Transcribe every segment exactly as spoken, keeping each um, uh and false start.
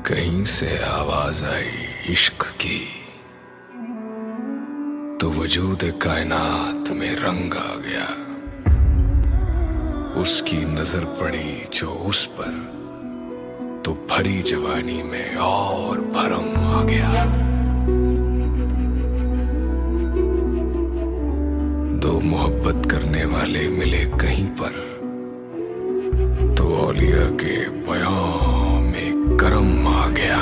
कहीं से आवाज आई इश्क की, तो वजूद कायनात में रंग आ गया। उसकी नजर पड़ी जो उस पर, तो भरी जवानी में और भरम आ गया। दो मोहब्बत करने वाले मिले कहीं पर, तो औलिया के बयां में करम आ गया।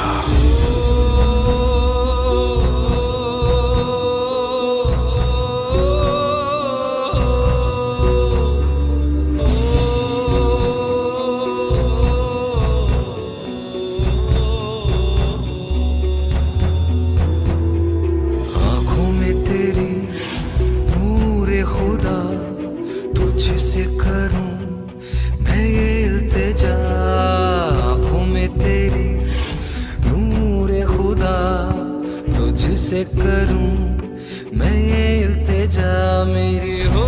आँखों में तेरी नूरे खुदा, तुझसे करूं मैं ये इल्तिजा। आँखों में तेरी नूरे खुदा, तुझसे करूं मैं ये इल्तिजा। मेरी हो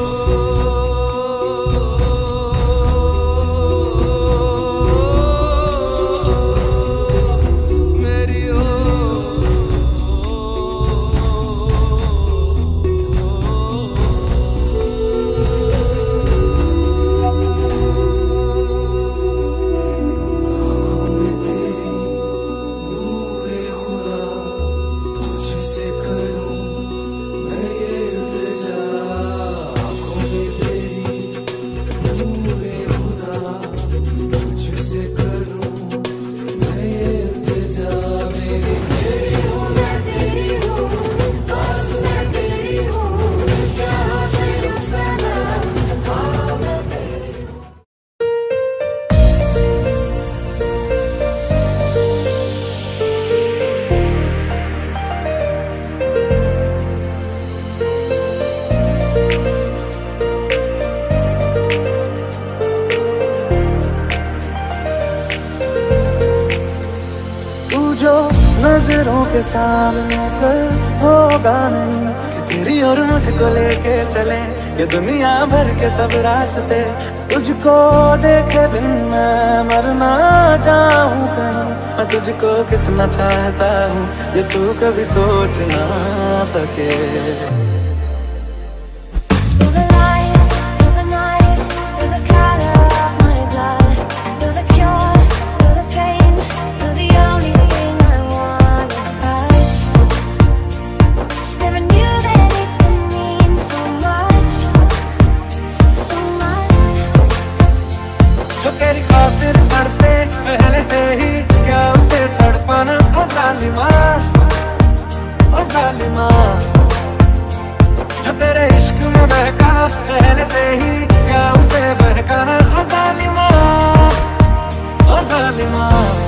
मेरी हो नजरों के सामने कल होगा नहीं कि तेरी और मुझको लेके चले ये दुनिया भर के सब रास्ते। तुझको देखे बिन मैं मरना चाहूं कहीं, मैं तुझको कितना चाहता हूँ ये तू कभी सोच ना सके। जो तेरी खातिर मरते पहले से ही, क्या उसे तड़पाना ओ जालिमा, ओ जालिमा। जो तेरे इश्क में बहका पहले से ही, क्या उसे बहकाना ओ जालिमा, ओ जालिमा।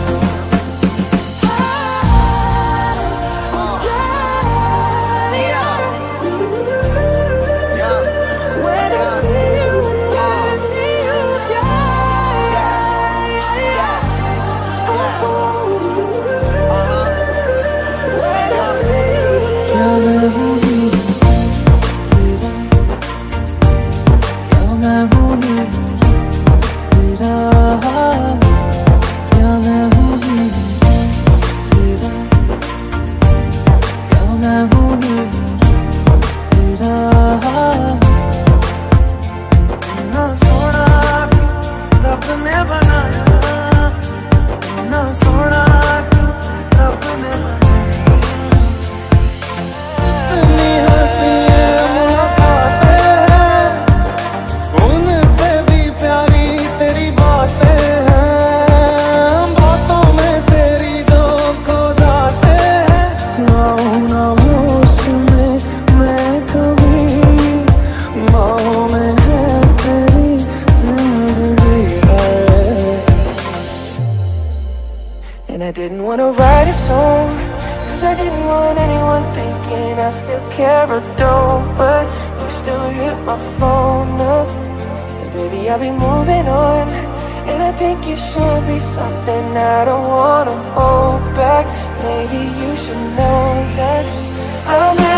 And I didn't want to write a song, cause I didn't want anyone thinking I still care or don't. But you still hit my phone up, and baby I'll be moving on. And I think it should be something I don't wanna hold back. Maybe you should know that I'll never